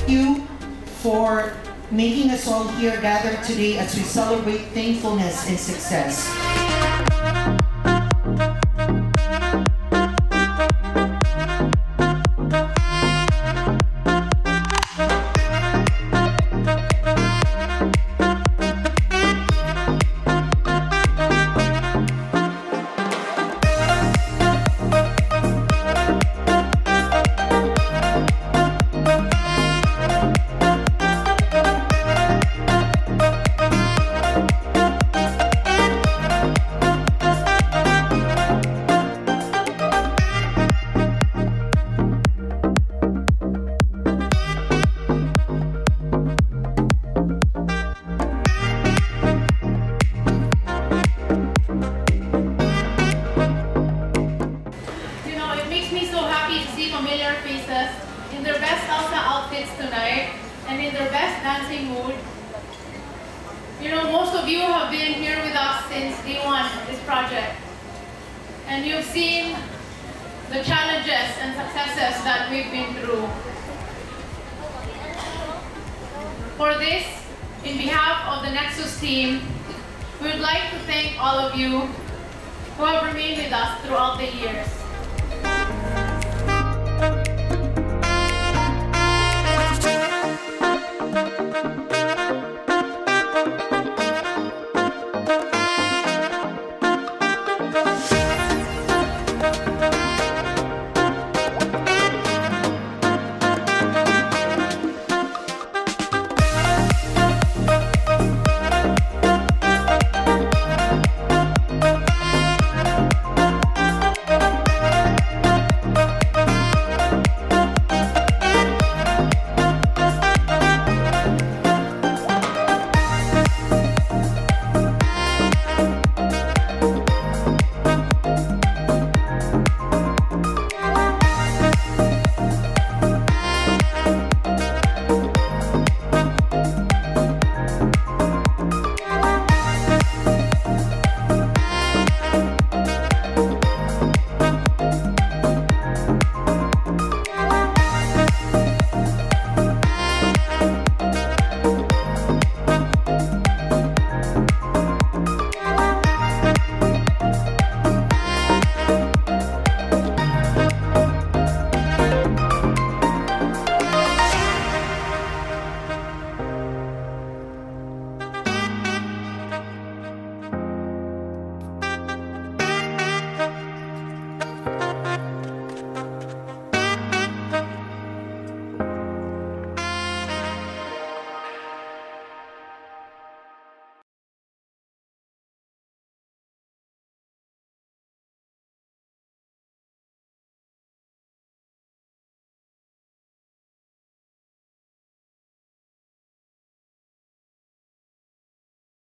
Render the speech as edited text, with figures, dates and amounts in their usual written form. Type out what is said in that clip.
you for making us all here gathered today as we celebrate thankfulness and success. Familiar faces in their best salsa outfits tonight and in their best dancing mood. You know, most of you have been here with us since day one of this project, and you've seen the challenges and successes that we've been through. For this, in behalf of the Nexus team, we would like to thank all of you who have remained with us throughout the years.